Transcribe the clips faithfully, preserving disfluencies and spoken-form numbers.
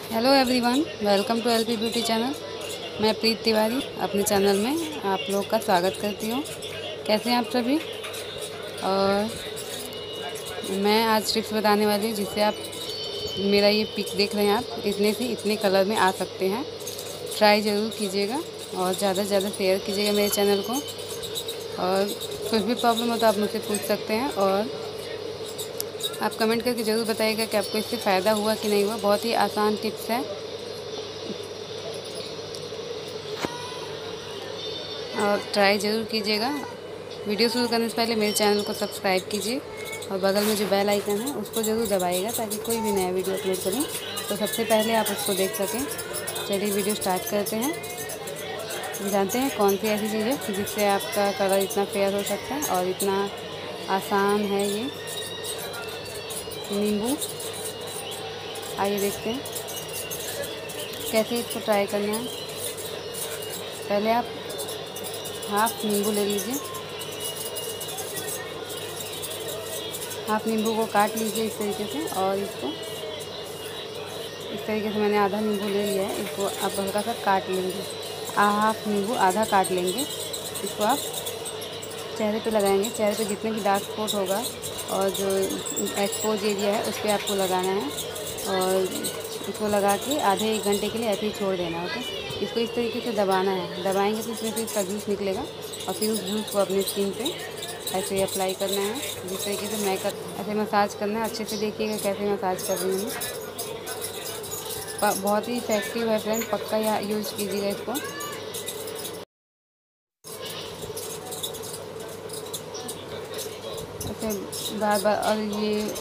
Hello everyone, welcome to LP beauty channel. मैं प्रीत तिवारी अपने channel में आप लोग का स्वागत करती हूँ। कैसे हैं आप सभी? और मैं आज टिप्स बताने वाली हूँ जिससे आप मेरा ये पिक देख रहे हैं, आप इतने से इतने कलर में आ सकते हैं। ट्राई ज़रूर कीजिएगा और ज़्यादा से ज़्यादा शेयर कीजिएगा मेरे चैनल को। और कुछ भी प्रॉब्लम हो तो आप मुझसे पूछ सकते हैं और आप कमेंट करके ज़रूर बताइएगा कि आपको इससे फ़ायदा हुआ कि नहीं हुआ। बहुत ही आसान टिप्स है और ट्राई ज़रूर कीजिएगा। वीडियो शुरू करने से पहले मेरे चैनल को सब्सक्राइब कीजिए और बगल में जो बेल आइकन है उसको ज़रूर दबाइएगा ताकि कोई भी नया वीडियो अपलोड करूँ तो सबसे पहले आप उसको देख सकें। चलिए वीडियो स्टार्ट करते हैं। जानते हैं कौन सी ऐसी चीज़ है जिससे आपका कलर इतना फेयर हो सकता है और इतना आसान है ये? नींबू। आइए देखते हैं कैसे इसको ट्राई करना है। पहले आप हाफ नींबू ले लीजिए। हाफ नींबू को काट लीजिए इस तरीके से और इसको इस तरीके से मैंने आधा नींबू ले लिया है। इसको आप हल्का सा काट लेंगे। हाफ नींबू आधा काट लेंगे। इसको आप चेहरे पे लगाएंगे। चेहरे पे जितने भी डार्क स्पॉट होगा और जो एक्सपोज एरिया है उस पर आपको लगाना है और इसको लगा के आधे एक घंटे के लिए ऐसे ही छोड़ देना है। ओके, इसको इस तरीके से दबाना है। दबाएंगे तो इसमें से इसका जूस निकलेगा और फिर उस जूस को अपनी स्किन पे ऐसे ही अप्लाई करना है। जिस तरीके से मैं कर ऐसे मसाज करना है। अच्छे से देखिएगा कैसे मसाज कर रही हूँ मैं। बहुत ही इफेक्टिव है फ्रेंड, पक्का या यूज़ कीजिएगा इसको। ऐसे बार बार। और ये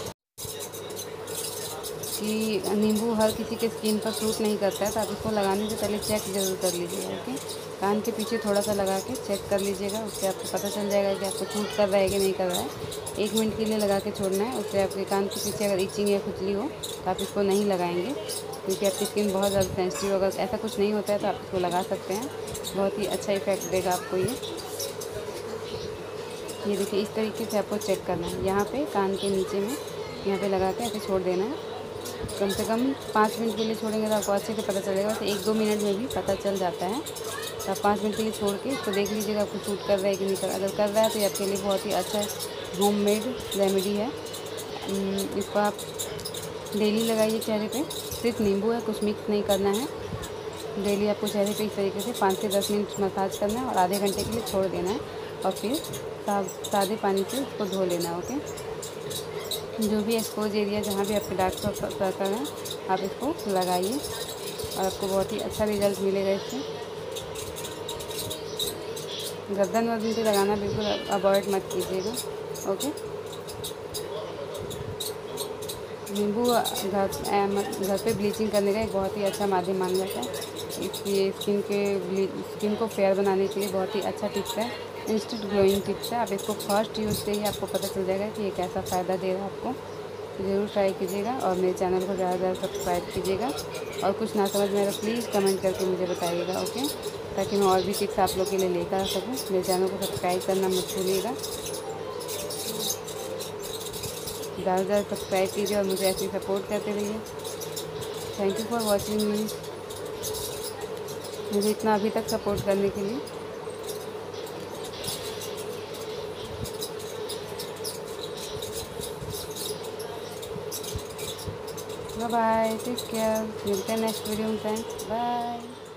कि नींबू हर किसी के स्किन पर सूट नहीं करता है तो आप इसको लगाने से पहले चेक ज़रूर कर लीजिएगा। ओके, कान के पीछे थोड़ा सा लगा के चेक कर लीजिएगा। उससे आपको पता चल जाएगा कि आपको सूट कर रहा है कि नहीं कर रहा है। एक मिनट के लिए लगा के छोड़ना है। उससे आपके कान के पीछे अगर इचिंग या खुजली हो तो आप इसको नहीं लगाएंगे क्योंकि आपकी स्किन बहुत ज़्यादा सेंसिटिव। अगर ऐसा कुछ नहीं होता है तो आप इसको लगा सकते हैं। बहुत ही अच्छा इफेक्ट देगा आपको ये। ये देखिए, इस तरीके से आपको चेक करना है। यहाँ पे कान के नीचे में यहाँ पे लगा के ऐसे छोड़ देना है। कम से कम पाँच मिनट के लिए छोड़ेंगे तो आपको अच्छे से पता चलेगा। तो एक दो मिनट में भी पता चल जाता है। तो आप पाँच मिनट के लिए छोड़ के इसको देख लीजिएगा आपको सूट कर रहा है कि नहीं कर। अगर कर रहा है तो ये आपके लिए बहुत ही अच्छा होममेड रेमेडी है। इसको आप डेली लगाइए चेहरे पे। सिर्फ नींबू है, कुछ मिक्स नहीं करना है। डेली आपको चेहरे पे इस तरीके से पाँच से दस मिनट मसाज करना है और आधे घंटे के लिए छोड़ देना है और फिर सादे पानी से उसको धो लेना है। ओके, जो भी एक्सपोज एरिया जहाँ भी आपके डार्क सर्कल हैं आप इसको लगाइए और आपको बहुत ही अच्छा रिजल्ट मिलेगा इससे। गर्दन वर्दन पे लगाना बिल्कुल अवॉइड मत कीजिएगा। ओके, नींबू घर घर पे ब्लीचिंग करने का एक बहुत ही अच्छा माध्यम माना जाता है। इसलिए स्किन के स्किन को फेयर बनाने के लिए बहुत ही अच्छा टिप्स है। इंस्टेंट ग्लोइंग टिप्स है। आप इसको फर्स्ट यूज़ से ही आपको पता चल जाएगा कि ये कैसा फ़ायदा दे रहा है आपको। ज़रूर ट्राई कीजिएगा और मेरे चैनल को ज़्यादा से ज़्यादा सब्सक्राइब कीजिएगा। और कुछ ना समझ में आए तो प्लीज़ कमेंट करके मुझे बताइएगा। ओके, ताकि मैं और भी टिप्स आप लोग के लिए लेकर आ सकूँ। मेरे चैनल को सब्सक्राइब करना मत भूलिएगा। ज़्यादा से ज़्यादा सब्सक्राइब कीजिए और मुझे ऐसे ही सपोर्ट करते रहिए। Thank you for watching me, मुझे इतना अभी तक सपोर्ट करने के लिए। Bye bye, take care. मिलते हैं नेक्स्ट वीडियो में। Thanks, bye.